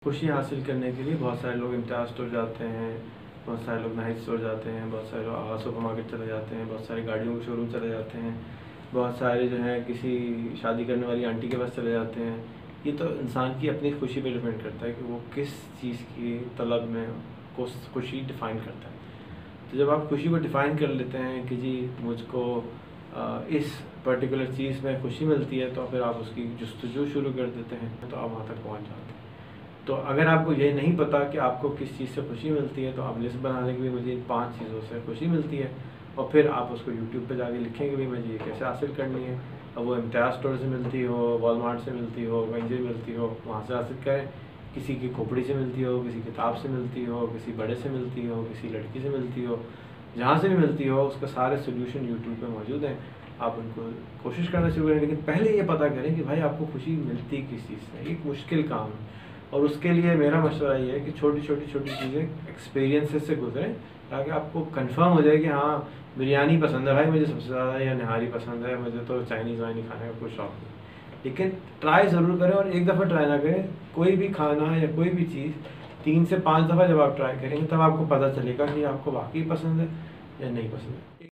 खुशी हासिल करने के लिए बहुत सारे लोग इम्तियाज़ स्टोर जाते हैं, बहुत सारे लोग नाइट स्टोर जाते हैं, बहुत सारे लोग सुपर मार्केट चले जाते हैं, बहुत सारे गाड़ियों के शोरूम चले जाते हैं, बहुत सारे जो हैं किसी शादी करने वाली आंटी के पास चले जाते हैं। ये तो इंसान की अपनी खुशी पे डिपेंड करता है कि वो किस चीज़ की तलब में को खुशी डिफ़ाइन करता है। तो जब आप खुशी को डिफ़ाइन कर लेते हैं कि जी मुझको इस पर्टिकुलर चीज़ में खुशी मिलती है, तो फिर आप उसकी जस्तजू शुरू कर देते हैं, तो आप वहाँ तक पहुँच जाते हैं। तो अगर आपको ये नहीं पता कि आपको किस चीज़ से खुशी मिलती है, तो आप लिस्ट बना लें कि मुझे इन 5 चीज़ों से खुशी मिलती है, और फिर आप उसको यूट्यूब पे जाके लिखेंगे भी मुझे ये कैसे हासिल करनी है। अब वो इम्तियाज़ स्टोर से मिलती हो, वॉलमार्ट से मिलती हो, कहीं से मिलती हो, वहाँ से हासिल करें। किसी की खोपड़ी से मिलती हो, किसी किताब से मिलती हो, किसी बड़े से मिलती हो, किसी लड़की से मिलती हो, जहाँ से भी मिलती हो, उसका सारे सोल्यूशन यूट्यूब पे मौजूद हैं। आप उनको कोशिश करना शुरू करें, लेकिन पहले ये पता करें कि भाई आपको खुशी मिलती किस चीज़ से। एक मुश्किल काम है, और उसके लिए मेरा मशवरा ये है कि छोटी चीज़ें एक्सपीरियंसेस से गुजरें, ताकि आपको कंफर्म हो जाए कि हाँ बिरयानी पसंद है भाई मुझे सबसे ज़्यादा, या निहारी पसंद है, मुझे तो चाइनीज़ वाइनी खाने का कोई शौक नहीं। लेकिन ट्राई ज़रूर करें, और एक दफ़ा ट्राई ना करें। कोई भी खाना या कोई भी चीज़ 3 से 5 दफ़ा जब आप ट्राई करेंगे, तब आपको पता चलेगा कि आपको वाकई पसंद है या नहीं पसंद है।